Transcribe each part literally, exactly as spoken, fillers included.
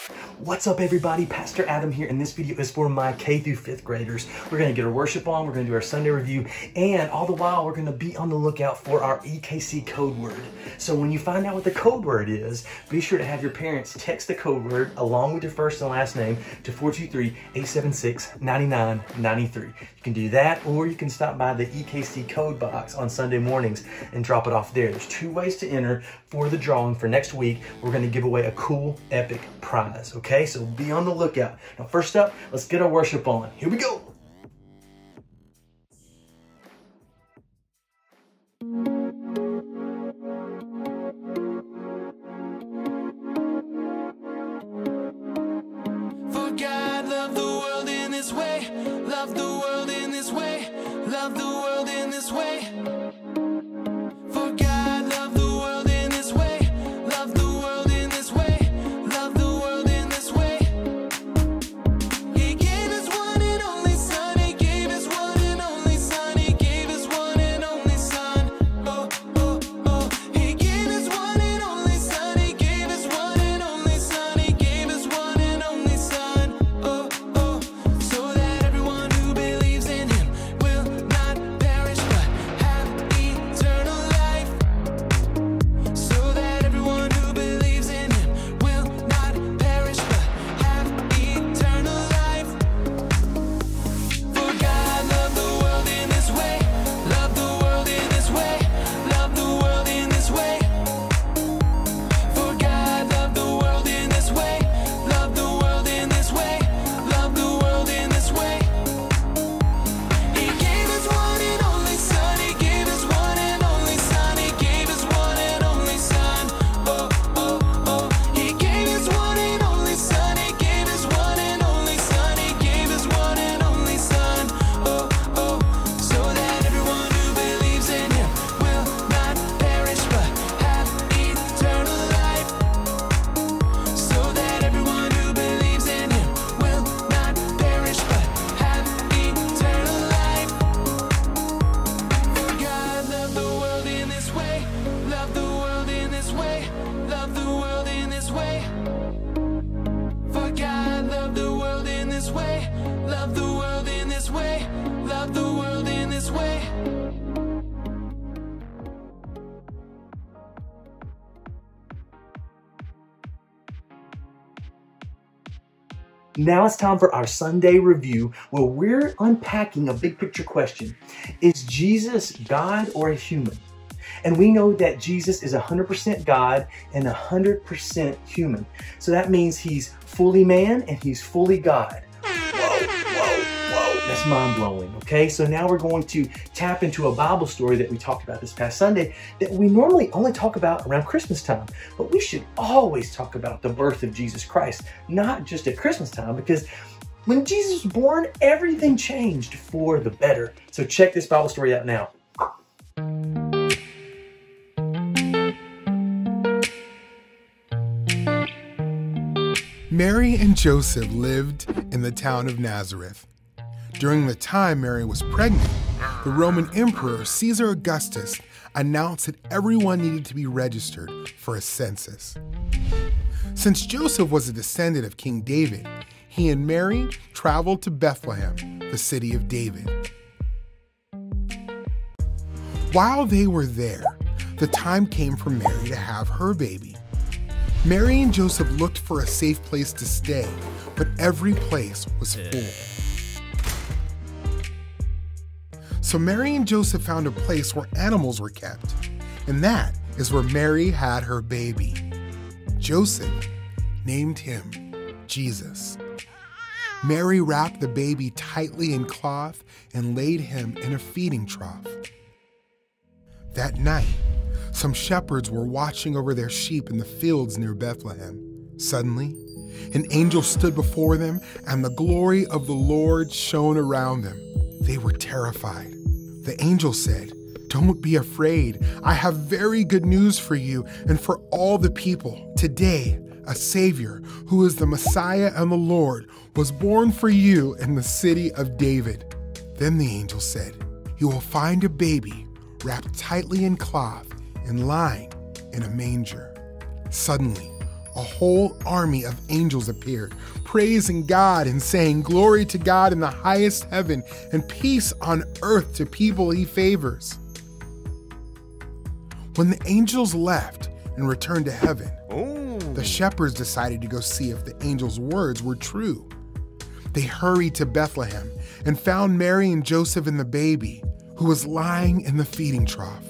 What's up, everybody? Pastor Adam here, and this video is for my K through fifth graders. We're going to get our worship on, we're going to do our Sunday review, and all the while we're going to be on the lookout for our E K C code word. So when you find out what the code word is, be sure to have your parents text the code word along with your first and last name to four two three, eight seven six, nine nine nine three. You can do that, or you can stop by the E K C code box on Sunday mornings and drop it off there. There's two ways to enter for the drawing for next week. We're going to give away a cool, epic prize, okay? Okay, so be on the lookout. Now, first up, let's get our worship on. Here we go. For God loved the world in this way, loved the world in this way, loved the world in this way. For God loved the world in this way, loved the world in this way. Now it's time for our Sunday review, where we're unpacking a big picture question. Is Jesus God or a human? And we know that Jesus is one hundred percent God and one hundred percent human. So that means he's fully man and he's fully God. Whoa, whoa, whoa. That's mind-blowing, okay? So now we're going to tap into a Bible story that we talked about this past Sunday that we normally only talk about around Christmas time. But we should always talk about the birth of Jesus Christ, not just at Christmas time, because when Jesus was born, everything changed for the better. So check this Bible story out now. Mary and Joseph lived in the town of Nazareth. During the time Mary was pregnant, the Roman Emperor Caesar Augustus announced that everyone needed to be registered for a census. Since Joseph was a descendant of King David, he and Mary traveled to Bethlehem, the city of David. While they were there, the time came for Mary to have her baby. Mary and Joseph looked for a safe place to stay, but every place was full. So Mary and Joseph found a place where animals were kept, and that is where Mary had her baby. Joseph named him Jesus. Mary wrapped the baby tightly in cloth and laid him in a feeding trough. That night, some shepherds were watching over their sheep in the fields near Bethlehem. Suddenly, an angel stood before them, and the glory of the Lord shone around them. They were terrified. The angel said, "Don't be afraid. I have very good news for you and for all the people. Today, a Savior, who is the Messiah and the Lord, was born for you in the city of David." Then the angel said, "You will find a baby wrapped tightly in cloth and lying in a manger." Suddenly, a whole army of angels appeared, praising God and saying, "Glory to God in the highest heaven, and peace on earth to people he favors." When the angels left and returned to heaven, Ooh. the shepherds decided to go see if the angels' words were true. They hurried to Bethlehem and found Mary and Joseph and the baby, who was lying in the feeding trough.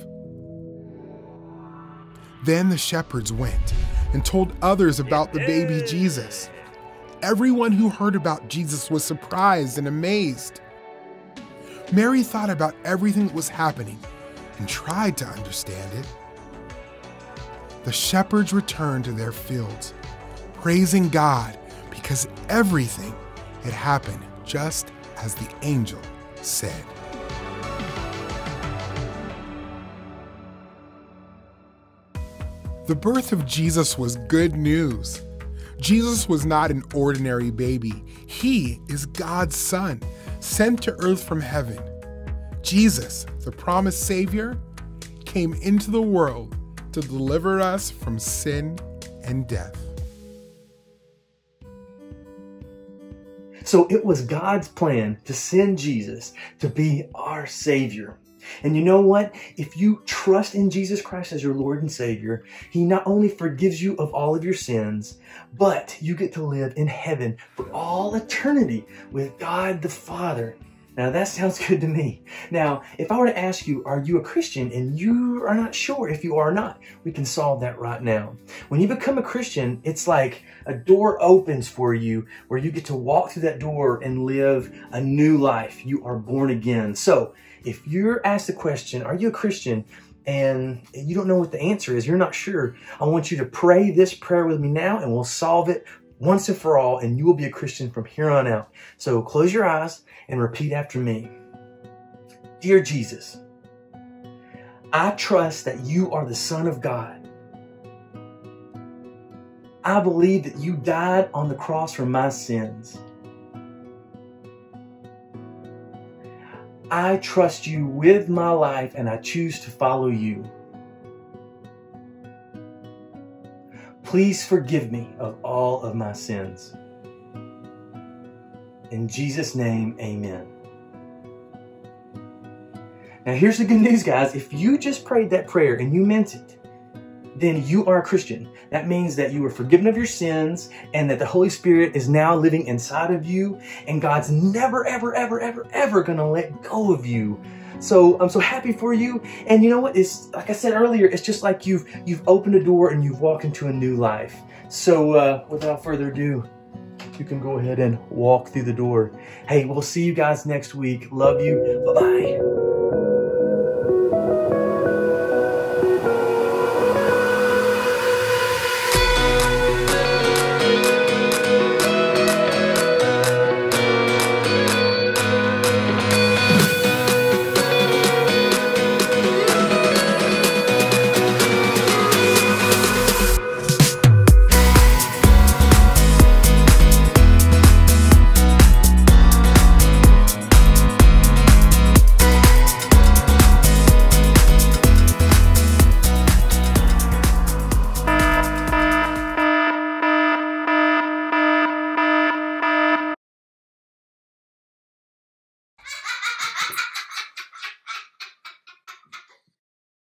Then the shepherds went and told others about the baby Jesus. Everyone who heard about Jesus was surprised and amazed. Mary thought about everything that was happening and tried to understand it. The shepherds returned to their fields, praising God because everything had happened just as the angel said. The birth of Jesus was good news. Jesus was not an ordinary baby. He is God's Son, sent to earth from heaven. Jesus, the promised Savior, came into the world to deliver us from sin and death. So it was God's plan to send Jesus to be our Savior. And you know what? If you trust in Jesus Christ as your Lord and Savior, He not only forgives you of all of your sins, but you get to live in heaven for all eternity with God the Father. Now that sounds good to me. Now, if I were to ask you, are you a Christian, and you are not sure if you are or not, we can solve that right now. When you become a Christian, it's like a door opens for you where you get to walk through that door and live a new life. You are born again. So if you're asked the question, are you a Christian, and you don't know what the answer is, you're not sure, I want you to pray this prayer with me now, and we'll solve it once and for all, and you will be a Christian from here on out. So close your eyes and repeat after me. Dear Jesus, I trust that you are the Son of God. I believe that you died on the cross for my sins. I trust you with my life, and I choose to follow you. Please forgive me of all of my sins. In Jesus' name, amen. Now here's the good news, guys. If you just prayed that prayer and you meant it, then you are a Christian. That means that you were forgiven of your sins and that the Holy Spirit is now living inside of you, and God's never, ever, ever, ever, ever gonna let go of you. So I'm so happy for you. And you know what? It's like I said earlier, it's just like you've you've opened a door and you've walked into a new life. So uh, without further ado, you can go ahead and walk through the door. Hey, we'll see you guys next week. Love you. Bye-bye.